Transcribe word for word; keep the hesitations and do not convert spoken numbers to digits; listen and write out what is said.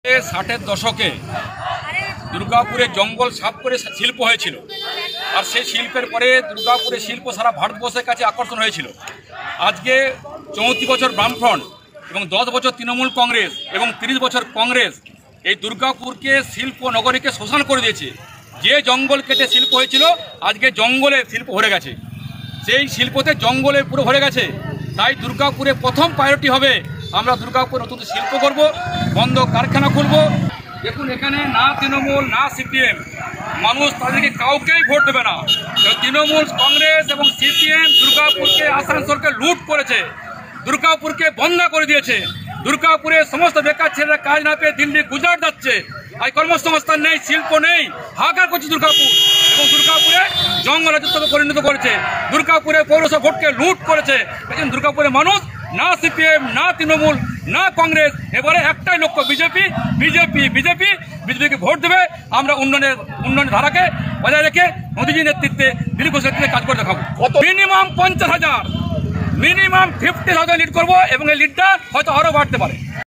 ষাটের দশকে দুর্গাপুরে জঙ্গল সাফ করে শিল্প হয়েছিল, আর সেই শিল্পের পরে দুর্গাপুরের শিল্প সারা ভারতবর্ষের কাছে আকর্ষণ হয়েছিল। আজকে চৌত্রিশ বছর বামফ্রন্ট এবং দশ বছর তৃণমূল কংগ্রেস এবং তিরিশ বছর কংগ্রেস এই দুর্গাপুরকে শিল্প নগরীকে শোষণ করে দিয়েছে। যে জঙ্গল কেটে শিল্প হয়েছিল আজকে জঙ্গলে শিল্প ভরে গেছে, সেই শিল্পতে জঙ্গলে পুরো ভরে গেছে। তাই দুর্গাপুরে প্রথম প্রায়োরিটি হবে আমরা দুর্গাপুর নতুন শিল্প করব, বন্ধ কারখানা খুলব। দেখুন এখানে না তৃণমূল না সিপিএম, মানুষ তাদেরকে কাউকেই ভোট দেবে না। তৃণমূল কংগ্রেস এবং সিপিএম দুর্গাপুরকে আসানসোলকে লুট করেছে, দুর্গাপুরকে বন্ধ করে দিয়েছে। দুর্গাপুরে সমস্ত বেকার ছেলেরা কাজ না পেয়ে দিল্লি গুজরাট যাচ্ছে, আর কর্মসংস্থান নেই, শিল্প নেই, হাহাকার করছে দুর্গাপুর। এবং দুর্গাপুরে জঙ্গল রাজত্বকে পরিণত করেছে, দুর্গাপুরে পৌরসভা ভোটকে লুট করেছে। এখন দুর্গাপুরের মানুষ না সিপিএম না তৃণমূল না কংগ্রেস, এবারে একটাই লক্ষ্য বিজেপি বিজেপি বিজেপি বিজেপিকে ভোট দেবে। আমরা উন্নয়নের উন্নয়নের ধারাকে বজায় রেখে মোদীজির নেতৃত্বে দিলীপ ঘোষের নেতৃত্বে কাজ করে দেখাবো। মিনিমাম পঞ্চাশ হাজার মিনিমাম ফিফটি থাউজেন্ড লিড করবো এবং এই লিডটা হয়তো আরও বাড়তে পারে।